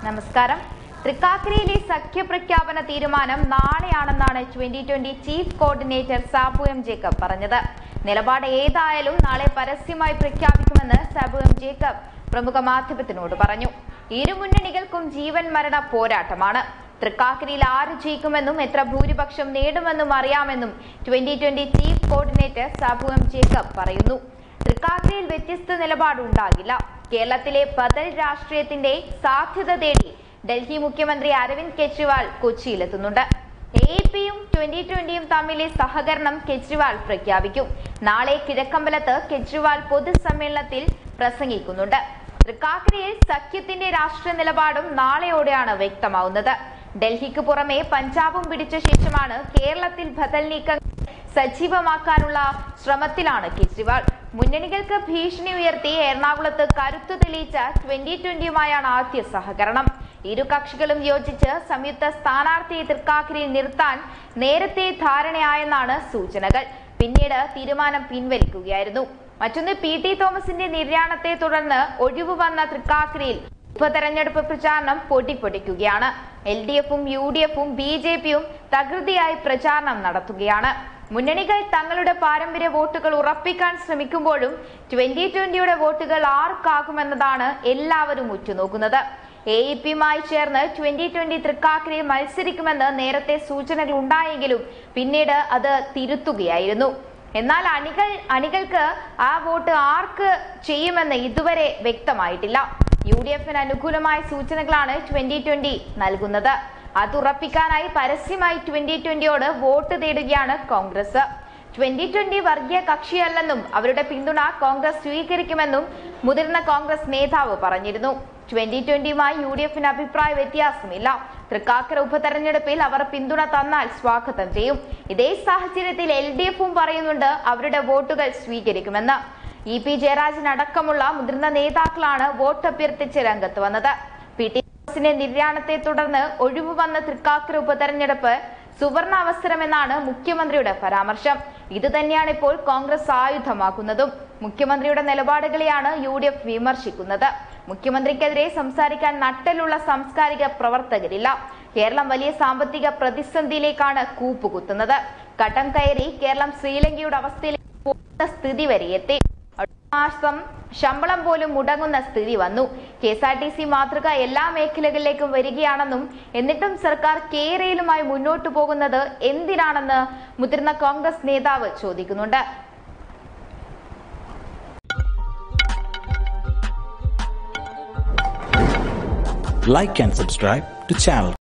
നമസ്കാരം. തൃക്കാക്കരയിലെ സഖ്യപ്രഖ്യാപന തീരുമാനം നാളെയാണെന്നാണ് 2020 chief coordinator Sabu M Jacob പറഞ്ഞത്. നിലപാട് ഏതായാലും നാളെ പരസ്യമായി പ്രഖ്യാപിക്കുമെന്ന് സാബു എം ജേക്കബ് പ്രമുഖ മാധ്യമത്തിനോട് പറഞ്ഞു. ഇരു മുന്നണികൾക്കും ജീവൻ മരണ പോരാട്ടമാണ്. തൃക്കാക്കരയിൽ ആര് ജയിക്കുമെന്നും എത്ര ഭൂരിപക്ഷം നേടുമെന്നും അറിയാമെന്നും 2020 chief coordinator Sabu M Jacob പറയുന്നു. തൃക്കാക്കരയിൽ വ്യത്യസ്ത നിലപാടുണ്ടാകില്ല. കേരളത്തിലെ ബദൽ രാഷ്ട്രീയത്തിന്റെ സാധ്യത തേടി ഡൽഹി മുഖ്യമന്ത്രി അരവിന്ദ് കെജ്രിവാൾ കൊച്ചിയിലെത്തുന്നുണ്ട്. AAPയും 2020യും തമ്മിലെ സഹകരണം കെജ്രിവാൾ പ്രഖ്യാപിക്കും. നാളെ കിഴക്കമ്പലത്ത് കെജ്രിവാൾ പൊതുസമ്മേളനത്തിൽ പ്രസംഗിക്കുന്നുണ്ട്. തൃക്കാക്കരയിൽ സഖ്യത്തിന്റെ രാഷ്ട്രീയ നിലപാടും നാളെയോടെയാണ് വ്യക്തമാവുന്നത്. ഡൽഹിക്ക് പുറമെ പഞ്ചാബും പിടിച്ച ശേഷമാണ് കേരളത്തിൽ ബദൽ നീക്കം സജീവമാക്കാനുള്ള ശ്രമത്തിലാണ് കെജ്രിവാൾ. മുന്നണികൾക്ക് ഭീഷണി ഉയർത്തി എറണാകുളത്ത് കരുത്തു തെളിയിച്ച 2020യുമായാണ് ആദ്യ സഹകരണം. ഇരു കക്ഷികളും യോജിച്ച് സംയുക്ത സ്ഥാനാർത്ഥിയെ തൃക്കാക്കരയിൽ നിർത്താൻ നേരത്തെ ധാരണയായെന്നാണ് സൂചനകൾ. പിന്നീട് തീരുമാനം പിൻവലിക്കുകയായിരുന്നു. മറ്റൊന്ന്, PT തോമസിന്റെ നിര്യാണത്തെ തുടർന്ന് ഒഴിവ് വന്ന തൃക്കാക്കരയിൽ ഉപതെരഞ്ഞെടുപ്പ് പ്രചാരണം പൊടിപൊടിക്കുകയാണ്. LDFും UDFും BJPയും തകൃതിയായി പ്രചാരണം നടത്തുകയാണ്. മുന്നണികൾ തങ്ങളുടെ പാരമ്പര്യ വോട്ടുകൾ ഉറപ്പിക്കാൻ ശ്രമിക്കുമ്പോഴും 2020യുടെ വോട്ടുകൾ ആർക്കാകുമെന്നതാണ് എല്ലാവരും ഉറ്റുനോക്കുന്നത്. AAPയുമായി ചേർന്ന് 2020 തൃക്കാക്കരയിൽ മത്സരിക്കുമെന്ന് നേരത്തെ സൂചനകൾ ഉണ്ടായെങ്കിലും പിന്നീട് അത് തിരുത്തുകയായിരുന്നു. എന്നാൽ അണികൾക്ക് ആ വോട്ട് ആർക്ക് ചെയ്യുമെന്ന് ഇതുവരെ വ്യക്തമായിട്ടില്ല. UDFന് അനുകൂലമായ സൂചനകളാണ് 2020 നൽകുന്നത്. അത് ഉറപ്പിക്കാനായി പരസ്യമായി 2020യോട് വോട്ട് തേടുകയാണ് കോൺഗ്രസ്. 2020 വർഗീയ കക്ഷിയല്ലെന്നും അവരുടെ പിന്തുണ കോൺഗ്രസ് സ്വീകരിക്കുമെന്നും മുതിർന്ന കോൺഗ്രസ് നേതാവ് പറഞ്ഞിരുന്നു. 2020യുമായി UDFന് അഭിപ്രായ വ്യത്യാസമില്ല. തൃക്കാക്കര ഉപതെരഞ്ഞെടുപ്പിൽ അവർ പിന്തുണ തന്നാൽ സ്വാഗതം ചെയ്യും. ഇതേ സാഹചര്യത്തിൽ LDFും പറയുന്നുണ്ട് അവരുടെ വോട്ടുകൾ സ്വീകരിക്കുമെന്ന്. EP ജയരാജൻ അടക്കമുള്ള മുതിർന്ന നേതാക്കളാണ് വോട്ട് അഭ്യർത്ഥിച്ച് രംഗത്ത് വന്നത്. PT തോമസിന്റെ നിര്യാണത്തെ തുടർന്ന് ഒഴിവ് വന്ന തൃക്കാക്കര ഉപതെരഞ്ഞെടുപ്പ് സുവർണ അവസരമെന്നാണ് മുഖ്യമന്ത്രിയുടെ പരാമർശം. ഇത് തന്നെയാണ് ഇപ്പോൾ കോൺഗ്രസ് ആയുധമാക്കുന്നതും. മുഖ്യമന്ത്രിയുടെ നിലപാടുകളെയാണ് UDF വിമർശിക്കുന്നത്. മുഖ്യമന്ത്രിക്കെതിരെ സംസാരിക്കാൻ നട്ടലുള്ള സാംസ്കാരിക പ്രവർത്തകരില്ല. കേരളം വലിയ സാമ്പത്തിക പ്രതിസന്ധിയിലേക്കാണ് കൂപ്പുകുത്തുന്നത്. ഘട്ടം കയറി കേരളം ശ്രീലങ്കയുടെ അവസ്ഥയിലേക്ക് പോകുന്ന സ്ഥിതി വരെ എത്തി. മാസം ശമ്പളം പോലും മുടങ്ങുന്ന സ്ഥിതി വന്നു. KSRTC മാതൃക എല്ലാ മേഖലകളിലേക്കും വരികയാണെന്നും എന്നിട്ടും സർക്കാർ കേരളവുമായി മുന്നോട്ടു പോകുന്നത് എന്തിനാണെന്ന് മുതിർന്ന കോൺഗ്രസ് നേതാവ് ചോദിക്കുന്നുണ്ട്. Like and subscribe to channel.